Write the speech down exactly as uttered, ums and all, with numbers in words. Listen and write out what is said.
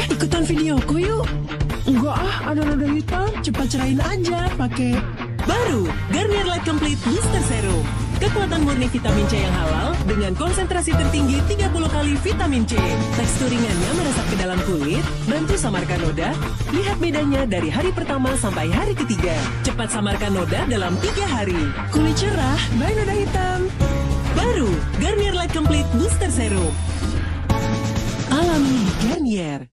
ikutan videoku yuk. Enggak ah, ada noda hitam. Cepat cerahin aja pakai baru Garnier Light Complete Booster Serum. Kekuatan murni vitamin C yang halal dengan konsentrasi tertinggi tiga puluh kali vitamin C. Tekstur ringannya meresap ke dalam kulit, bantu samarkan noda. Lihat bedanya dari hari pertama sampai hari ketiga. Cepat samarkan noda dalam tiga hari. kulit cerah, bye noda hitam. Baru Garnier Light Complete Booster Serum. Alami Garnier.